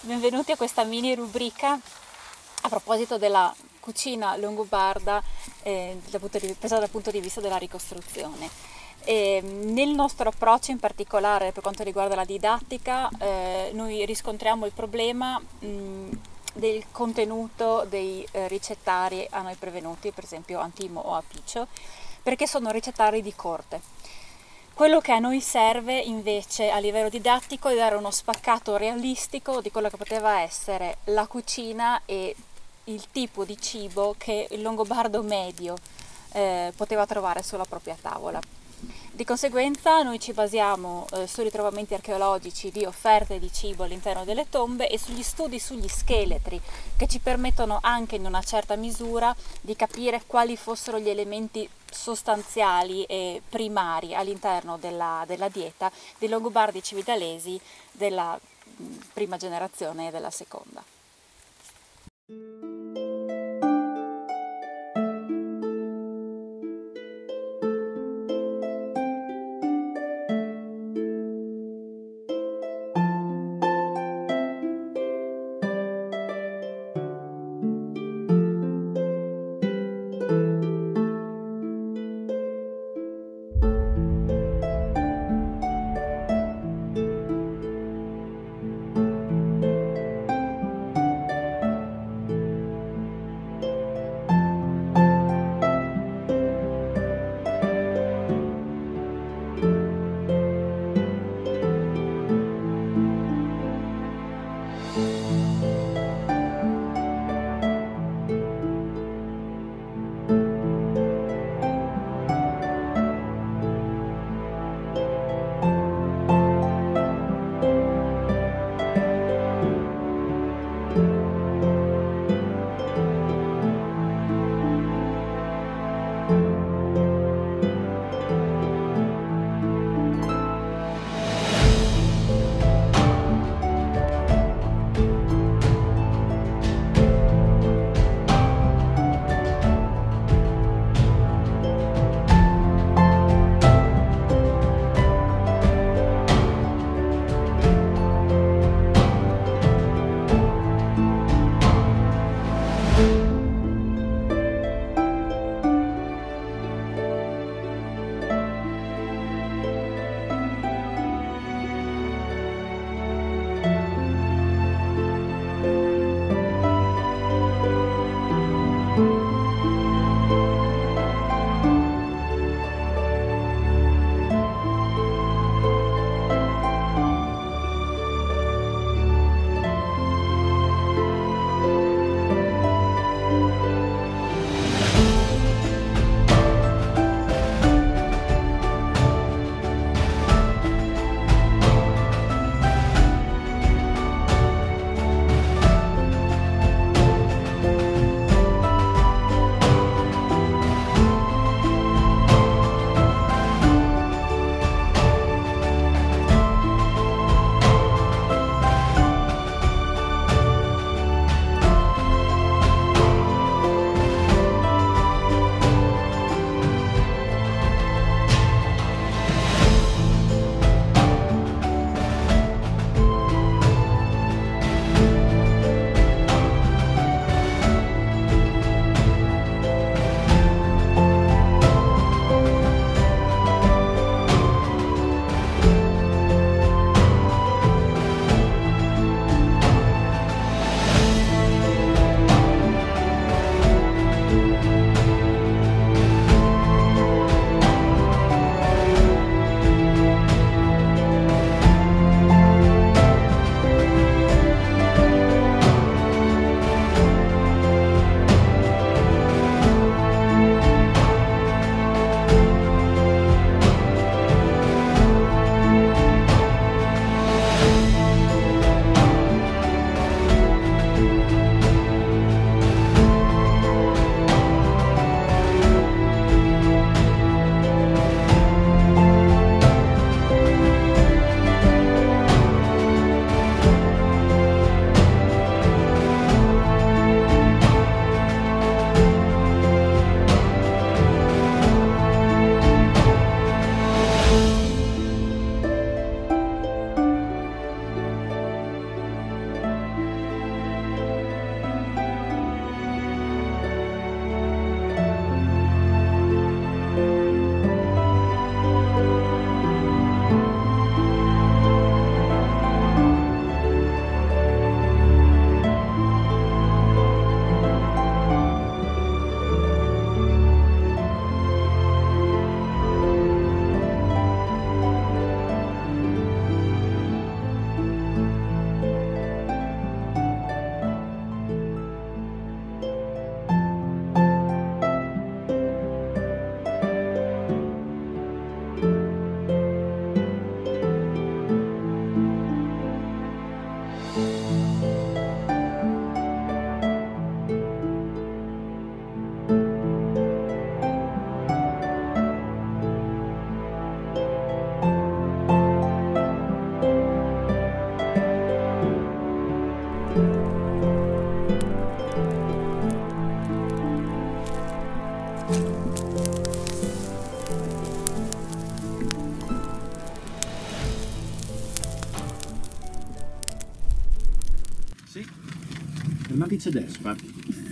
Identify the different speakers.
Speaker 1: benvenuti a questa mini rubrica a proposito della cucina longobarda presa dal punto di vista della ricostruzione. Nel nostro approccio in particolare per quanto riguarda la didattica, noi riscontriamo il problema del contenuto dei ricettari a noi prevenuti, per esempio Antimo o Apiccio, perché sono ricettari di corte. Quello che a noi serve invece a livello didattico è dare uno spaccato realistico di quello che poteva essere la cucina e il tipo di cibo che il longobardo medio poteva trovare sulla propria tavola. Di conseguenza noi ci basiamo sui ritrovamenti archeologici di offerte di cibo all'interno delle tombe e sugli studi sugli scheletri, che ci permettono anche in una certa misura di capire quali fossero gli elementi sostanziali e primari all'interno della dieta dei longobardi cividalesi della prima generazione e della seconda.
Speaker 2: Ma pizza d'espa